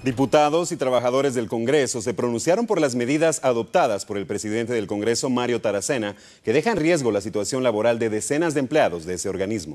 Diputados y trabajadores del Congreso se pronunciaron por las medidas adoptadas por el presidente del Congreso, Mario Taracena, que dejan en riesgo la situación laboral de decenas de empleados de ese organismo.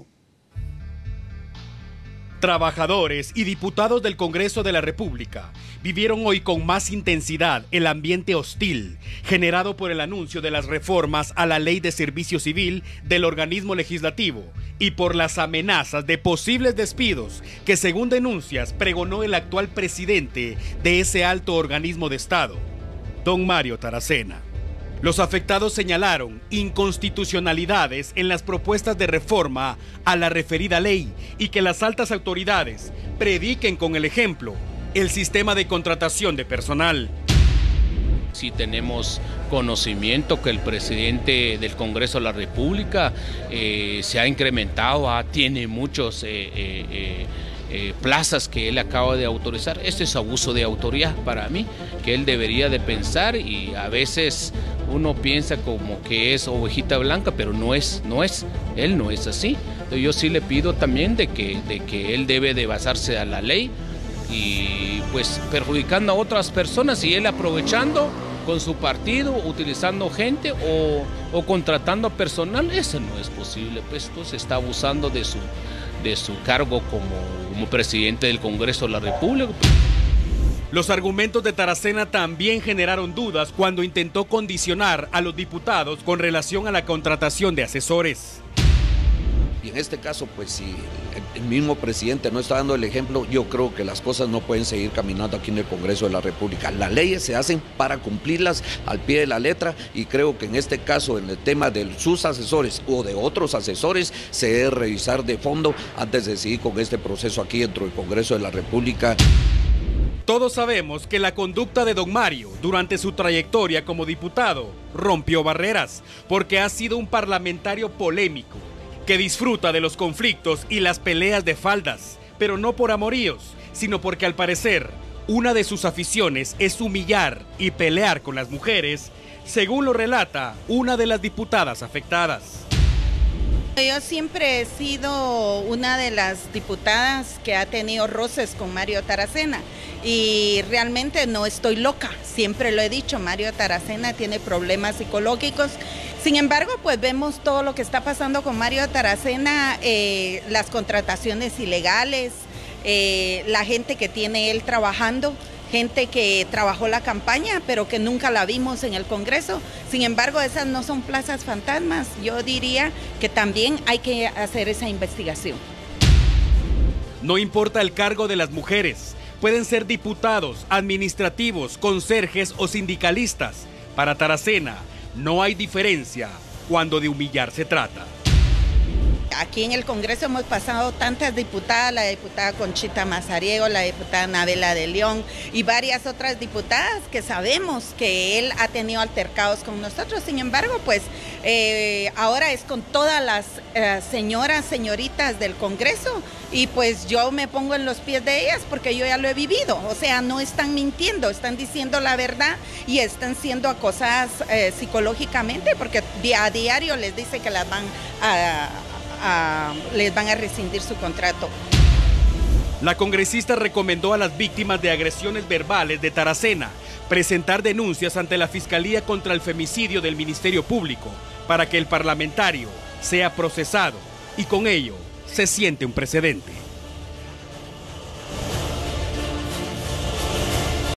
Trabajadores y diputados del Congreso de la República vivieron hoy con más intensidad el ambiente hostil generado por el anuncio de las reformas a la Ley de Servicio Civil del organismo legislativo y por las amenazas de posibles despidos que, según denuncias, pregonó el actual presidente de ese alto organismo de Estado, don Mario Taracena. Los afectados señalaron inconstitucionalidades en las propuestas de reforma a la referida ley y que las altas autoridades prediquen con el ejemplo el sistema de contratación de personal. Sí tenemos conocimiento que el presidente del Congreso de la República se ha incrementado, tiene muchos plazas que él acaba de autorizar. Esto es abuso de autoridad para mí, que él debería de pensar, y a veces uno piensa como que es ovejita blanca, pero no es, él no es así. Entonces yo sí le pido también de que él debe de basarse a la ley y pues perjudicando a otras personas, y él aprovechando con su partido, utilizando gente o contratando personal. Eso no es posible, pues está abusando de su cargo como presidente del Congreso de la República. Los argumentos de Taracena también generaron dudas cuando intentó condicionar a los diputados con relación a la contratación de asesores. Y en este caso, pues si el mismo presidente no está dando el ejemplo, yo creo que las cosas no pueden seguir caminando aquí en el Congreso de la República. Las leyes se hacen para cumplirlas al pie de la letra, y creo que en este caso, en el tema de sus asesores o de otros asesores, se debe revisar de fondo antes de seguir con este proceso aquí dentro del Congreso de la República. Todos sabemos que la conducta de don Mario durante su trayectoria como diputado rompió barreras, porque ha sido un parlamentario polémico, que disfruta de los conflictos y las peleas de faldas, pero no por amoríos, sino porque al parecer una de sus aficiones es humillar y pelear con las mujeres, según lo relata una de las diputadas afectadas. Yo siempre he sido una de las diputadas que ha tenido roces con Mario Taracena, y realmente no estoy loca, siempre lo he dicho, Mario Taracena tiene problemas psicológicos. Sin embargo, pues vemos todo lo que está pasando con Mario Taracena, las contrataciones ilegales, la gente que tiene él trabajando, gente que trabajó la campaña, pero que nunca la vimos en el Congreso. Sin embargo, esas no son plazas fantasmas. Yo diría que también hay que hacer esa investigación. No importa el cargo de las mujeres, pueden ser diputados, administrativos, conserjes o sindicalistas. Para Taracena, no hay diferencia cuando de humillar se trata. Aquí en el Congreso hemos pasado tantas diputadas, la diputada Conchita Mazariego, la diputada Anabela de León y varias otras diputadas que sabemos que él ha tenido altercados con nosotros. Sin embargo, pues ahora es con todas las señoritas del Congreso, y pues yo me pongo en los pies de ellas porque yo ya lo he vivido. O sea, no están mintiendo, están diciendo la verdad y están siendo acosadas psicológicamente, porque a diario les dice que les van a rescindir su contrato. La congresista recomendó a las víctimas de agresiones verbales de Taracena presentar denuncias ante la Fiscalía contra el Femicidio del Ministerio Público para que el parlamentario sea procesado y con ello se siente un precedente.